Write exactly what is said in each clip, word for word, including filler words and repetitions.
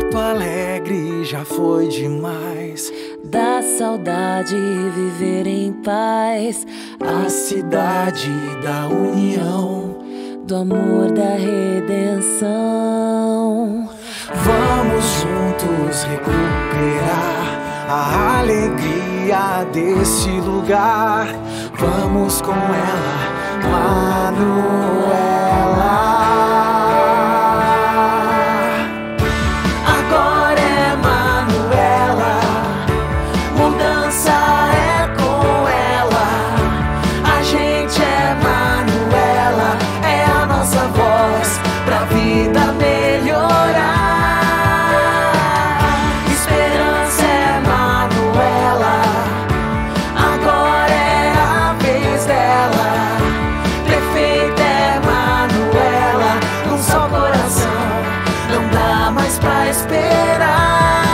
Porto Alegre já foi demais. Da saudade viver em paz, a cidade da união, do amor da redenção. Vamos juntos recuperar a alegria desse lugar. Vamos com ela, Manuela. Agora é Manuela, mudança é com ela. A gente é Manuela, é a nossa voz pra vida melhorar. Esperança é Manuela, agora é a vez dela. Prefeita é Manuela, num só coração, não dá mais pra esperar.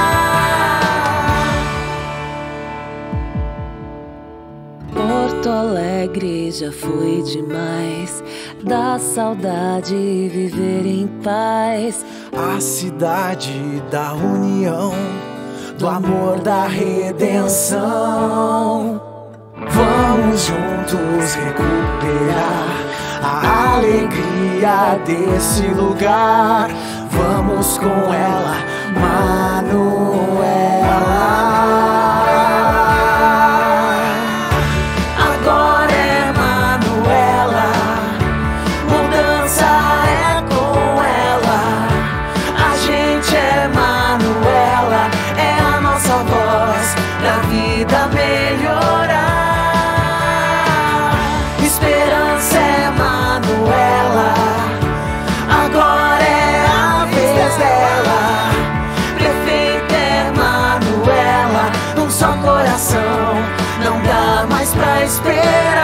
Porto Alegre já foi demais. Da saudade viver em paz, a cidade da união, do amor da redenção. Vamos juntos recuperar a alegria desse lugar. Vamos com ela, Manuela. Agora é Manuela, mudança é com ela. A gente é Manuela, é a nossa voz pra vida melhorar. Esperança é Manuela, agora é a vez dela. Prefeita é Manuela, num só coração, não dá mais pra esperar.